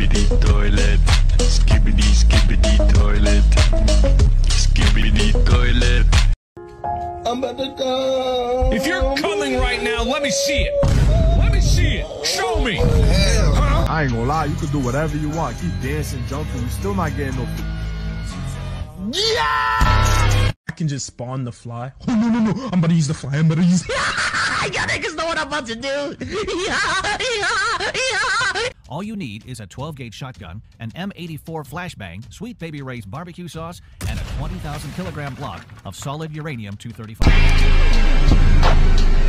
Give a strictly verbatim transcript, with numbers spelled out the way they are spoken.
Skibbity toilet. Skibbity skibbity toilet. Skibbity toilet. I'm about to go. If you're coming right now, let me see it. Let me see it. Show me. Huh? I ain't gonna lie, you can do whatever you want. Keep dancing, jumping, you're still not getting no. Yeah! I can just spawn the fly. Oh no no no! I'm about to use the fly. I'm about to use. Y'all niggas know what I'm about to do. Yeah, yeah, yeah. All you need is a twelve gauge shotgun, an M eighty-four flashbang, Sweet Baby Ray's barbecue sauce, and a twenty thousand kilogram block of solid uranium two thirty-five.